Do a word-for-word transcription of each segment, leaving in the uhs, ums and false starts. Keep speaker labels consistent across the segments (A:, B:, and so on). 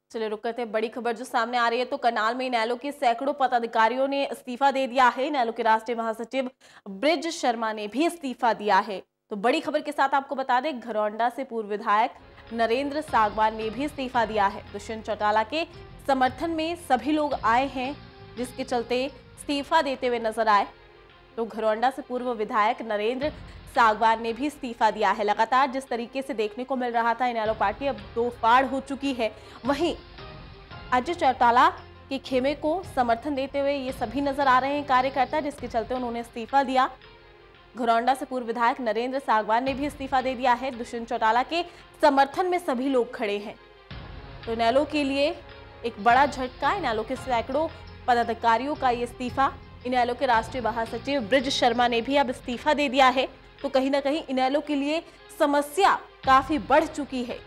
A: चलिए रुक करते हैं बड़ी खबर जो सामने आ रही है। तो करनाल में इनेलो के सैकड़ों पदाधिकारियों ने इस्तीफा दे दिया है। इनेलो के राष्ट्रीय महासचिव ब्रिज शर्मा ने भी इस्तीफा दिया है। तो बड़ी खबर के साथ आपको बता दें, घरौंडा से पूर्व विधायक नरेंद्र सागवान ने भी इस्तीफा दिया है। दुष्यंत चौटाला के समर्थन में सभी लोग आए हैं, जिसके चलते इस्तीफा देते हुए नजर आए। तो घरौंडा से पूर्व विधायक नरेंद्र सागवान ने भी इस्तीफा दिया है। लगातार जिस तरीके से देखने को मिल रहा था इनेलो पार्टी अब दो फाड़ हो चुकी है, वहीं अजय चौटाला के खेमे को समर्थन देते हुए ये सभी नजर आ रहे हैं कार्यकर्ता, जिसके चलते उन्होंने इस्तीफा दिया। घरौंडा से पूर्व विधायक नरेंद्र सागवान ने भी इस्तीफा दे दिया है। दुष्यंत चौटाला के समर्थन में सभी लोग खड़े हैं। तो इनेलो के लिए एक बड़ा झटका, इनेलो के सैकड़ों पदाधिकारियों का ये इस्तीफा। इनेलो के राष्ट्रीय महासचिव ब्रिज शर्मा ने भी अब इस्तीफा दे दिया है। तो कहीं ना कहीं इनेलो के लिए समस्या काफी बढ़ चुकी है।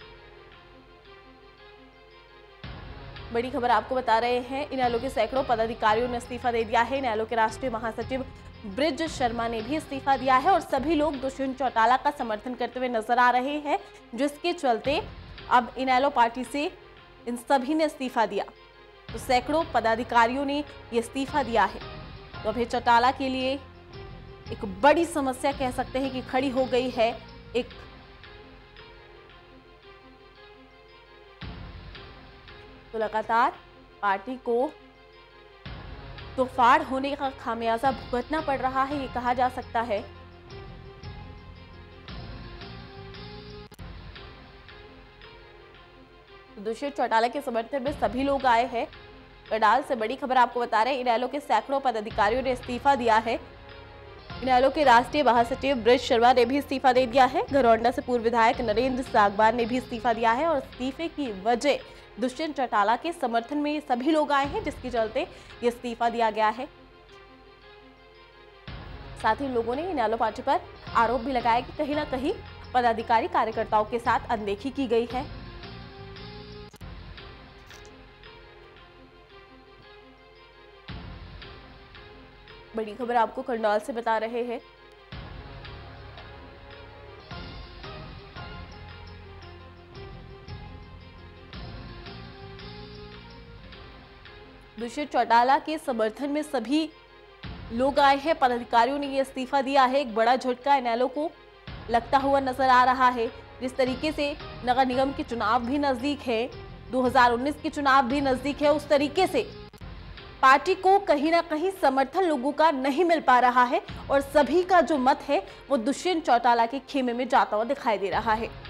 A: बड़ी खबर आपको बता रहे हैं, इनेलो के सैकड़ों पदाधिकारियों ने इस्तीफा दे दिया है। इनेलो के राष्ट्रीय महासचिव ब्रिज शर्मा ने भी इस्तीफा दिया है और सभी लोग दुष्यंत चौटाला का समर्थन करते हुए नजर आ रहे हैं, जिसके चलते अब इनेलो पार्टी से इन सभी ने इस्तीफा दिया। तो सैकड़ों पदाधिकारियों ने ये इस्तीफा दिया है। तो अभी चौटाला के लिए एक बड़ी समस्या कह सकते हैं कि खड़ी हो गई है। एक तो लगातार पार्टी को तो फाड़ होने का खामियाजा भुगतना पड़ रहा है, ये कहा जा सकता है। दुष्यंत चौटाला के समर्थन में सभी लोग आए हैं। करनाल से बड़ी खबर आपको बता रहे हैं, इनेलो के सैकड़ों पदाधिकारियों ने इस्तीफा दिया है। इनेलो के राष्ट्रीय महासचिव ब्रिज शर्मा ने भी इस्तीफा दे दिया है। घरौंडा से पूर्व विधायक नरेंद्र सागवान ने भी इस्तीफा दिया है और इस्तीफे की वजह दुष्यंत चौटाला के समर्थन में सभी लोग आए हैं, जिसके चलते ये इस्तीफा दिया गया है। साथ ही लोगों ने इनेलो पार्टी पर आरोप भी लगाया कि कहीं ना कहीं पदाधिकारी कार्यकर्ताओं के साथ अनदेखी की गई है। बड़ी खबर आपको करनाल से बता रहे हैं। दुष्यंत चौटाला के समर्थन में सभी लोग आए हैं, पदाधिकारियों ने ये इस्तीफा दिया है। एक बड़ा झटका इनेलो को लगता हुआ नजर आ रहा है। जिस तरीके से नगर निगम के चुनाव भी नजदीक है, दो हज़ार उन्नीस के चुनाव भी नजदीक है, उस तरीके से पार्टी को कहीं ना कहीं समर्थन लोगों का नहीं मिल पा रहा है और सभी का जो मत है वो दुष्यंत चौटाला के खेमे में जाता हुआ दिखाई दे रहा है।